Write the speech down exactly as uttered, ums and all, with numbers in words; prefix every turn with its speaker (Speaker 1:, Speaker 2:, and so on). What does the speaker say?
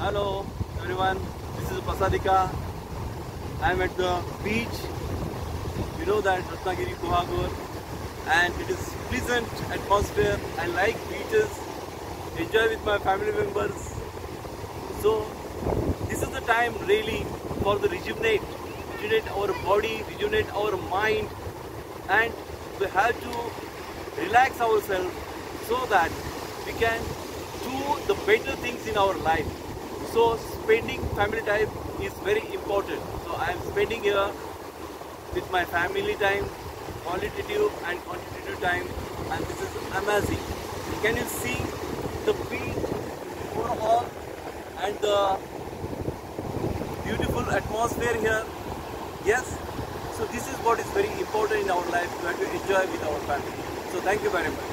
Speaker 1: Hello everyone, this is Pasadika. I am at the beach. You know that Ratnagiri Kuhagur, and it is pleasant atmosphere. I like beaches, enjoy with my family members. So this is the time really for the rejuvenate, rejuvenate our body, rejuvenate our mind, and we have to relax ourselves so that we can do the better things in our life. So spending family time is very important. So I am spending here with my family time, qualitative and quantitative time, and this is amazing. Can you see the beach overall and the beautiful atmosphere here? Yes. So this is what is very important in our life. We have to enjoy with our family. So thank you very much.